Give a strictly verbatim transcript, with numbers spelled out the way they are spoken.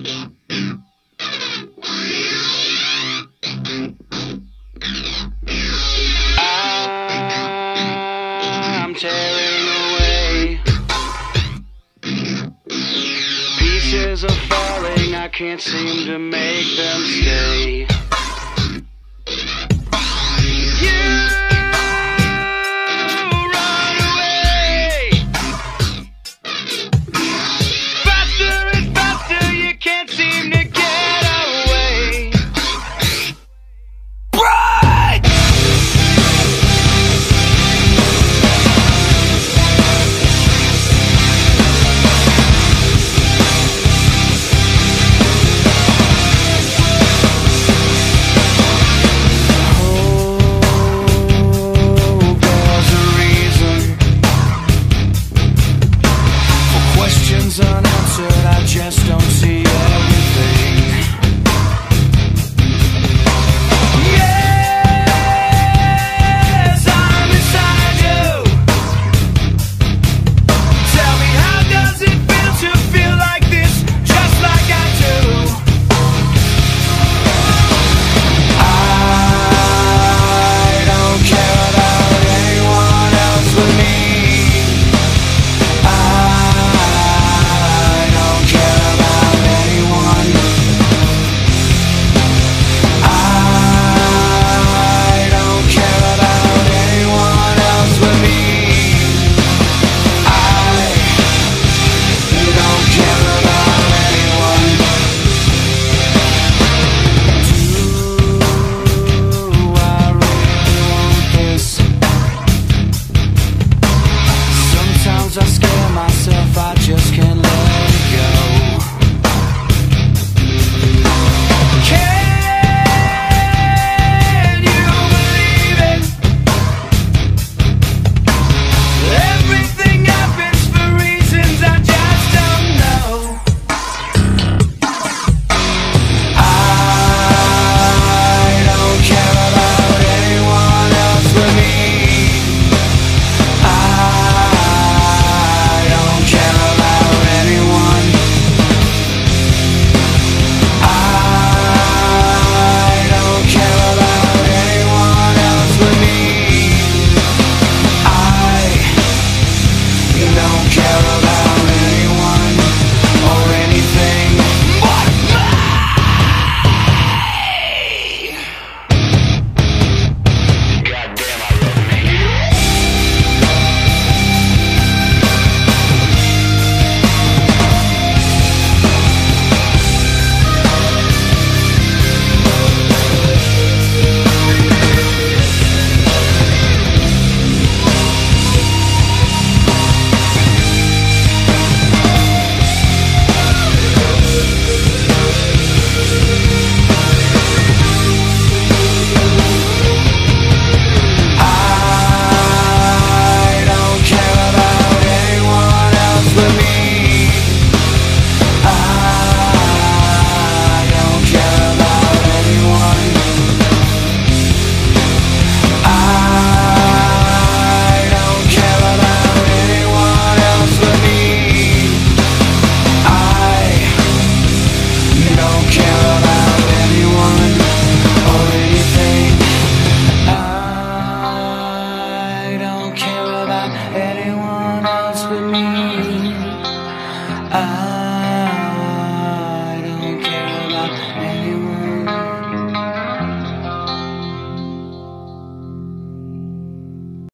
I'm tearing away. Pieces are falling, I can't seem to make them stay. Unanswered, I just don't see everything. Yes, I'm inside you. Tell me, how does it feel to feel like this, just like I do? I don't care about anyone else but me. I scare myself, I just can't let it go. Can you believe it? Everything happens for reasons I just don't know. I don't care about anyone else but me. Anyone else but me. I